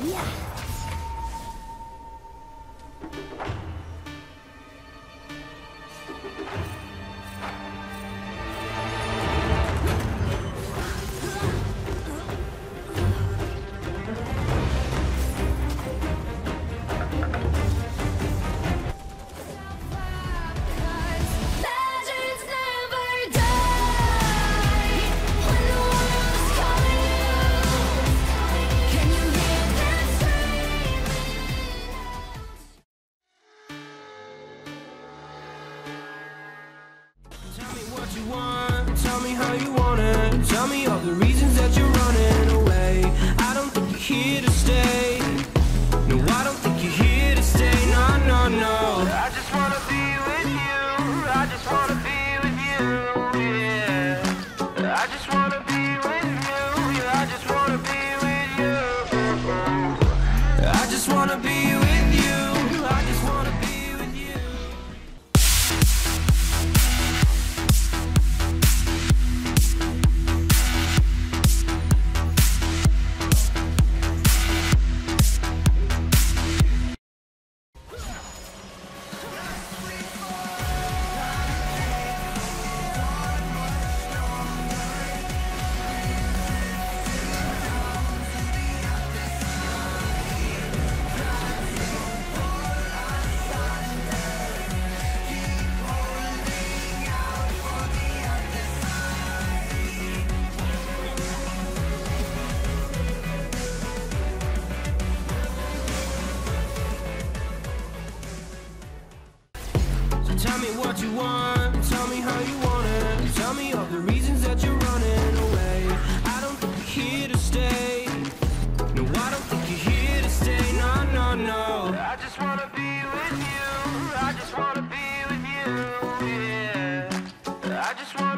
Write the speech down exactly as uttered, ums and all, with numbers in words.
You want, tell me how you want it. Tell me all the reasons that you're running away. I don't think you're here to stay. No, I don't think you're here to stay. No, no, no. I just wanna be with you. I just wanna be with you. Yeah. I just wanna be with you. Yeah, I just wanna be with you. I just wanna be with you. I just wanna be. Tell me what you want, tell me how you want it. Tell me all the reasons that you're running away. I don't think you're here to stay. No, I don't think you're here to stay. No, no, no. I just wanna be with you. I just wanna be with you. Yeah. I just wanna